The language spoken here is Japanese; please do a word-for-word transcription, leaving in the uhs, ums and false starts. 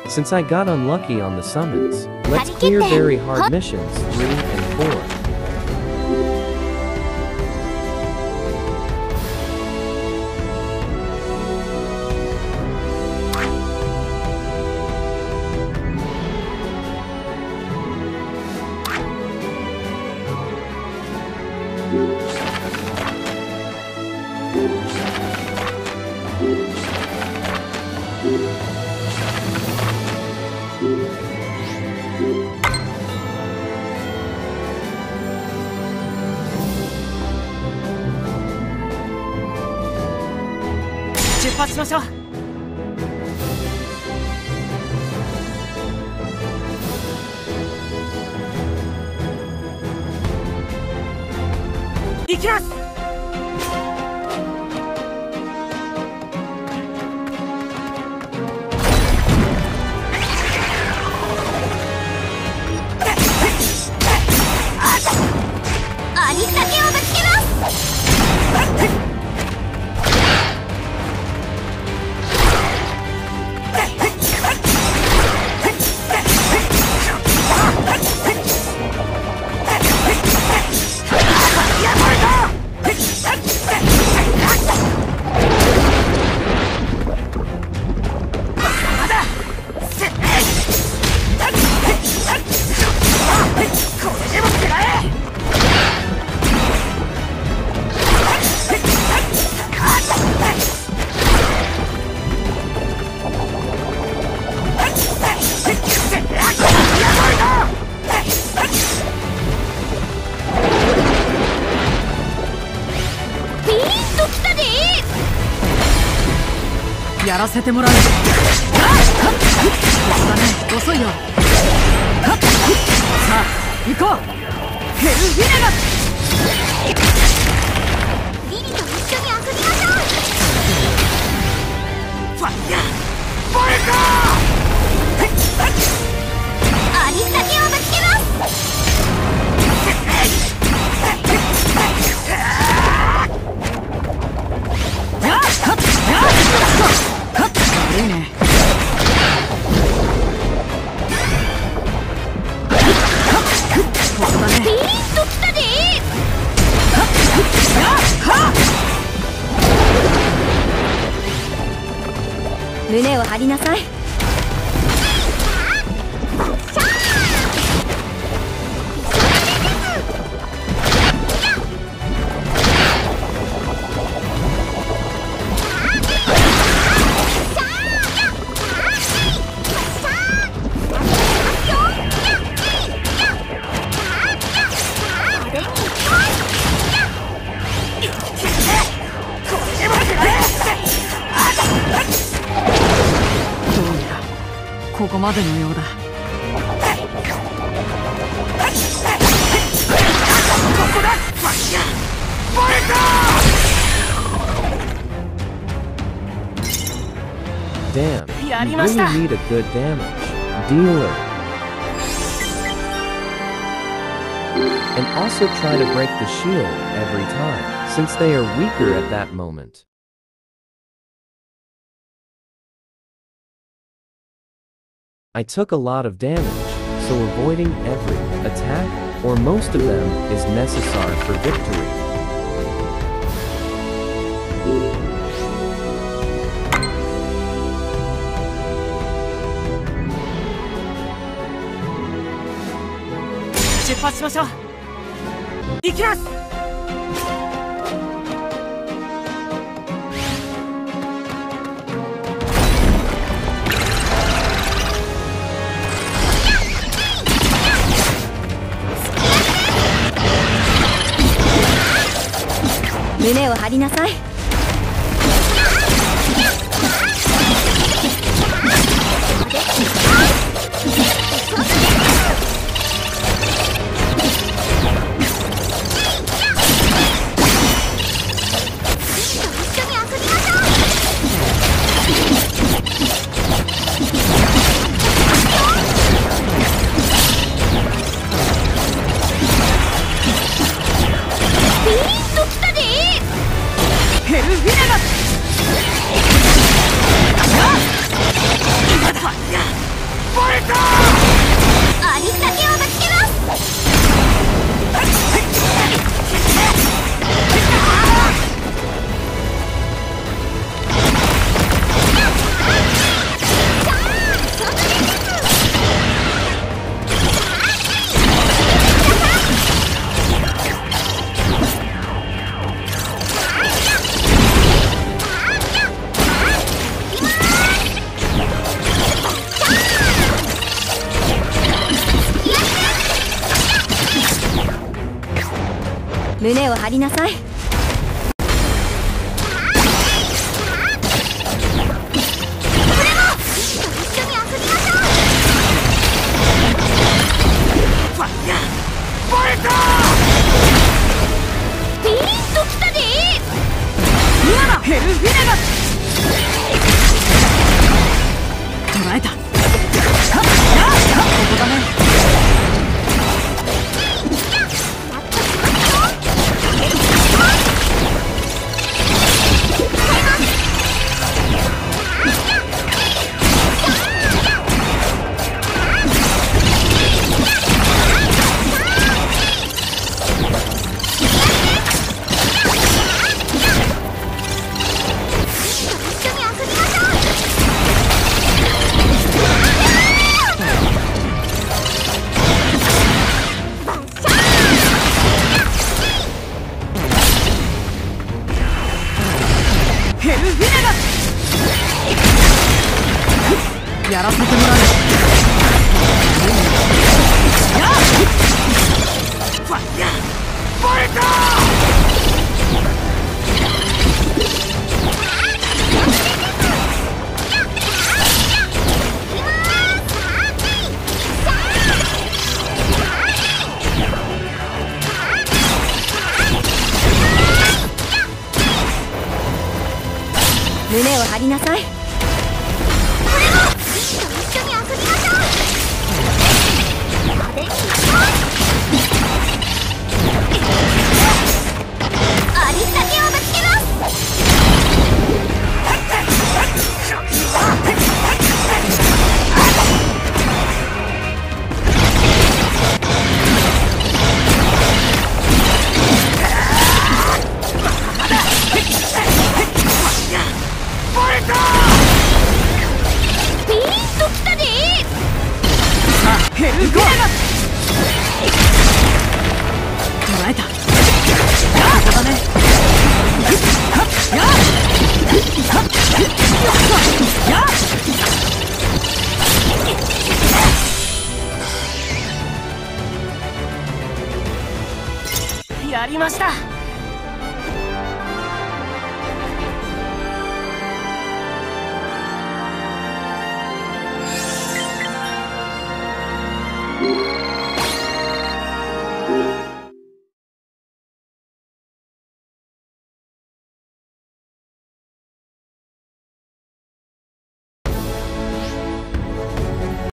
Since I got unlucky on the summons, let's clear very hard missions three and four. やらせてもらう。遅いよ。さあ行こう。ヘルヴィネガス。リリと一緒に遊びましょう。ファイヤーボルト。ありったけをぶつけます。いいね。ここだね。ピーンときたで。胸を張りなさい。ここまでのようだ。 Damn, you really need a good damage dealer. And also try to break the shield every time, since they are weaker at that moment. I took a lot of damage, so avoiding every attack, or most of them, is necessary for victory. 胸を張りなさい。 胸を張りなさい。ピーンときたで。今だヘルフィネガ捉えた。ここだね。やらせてもらう。やっファイヤーボレタ胸を張りなさい。ヘルフィネガ捉えた。ここだね。やっやっやりました。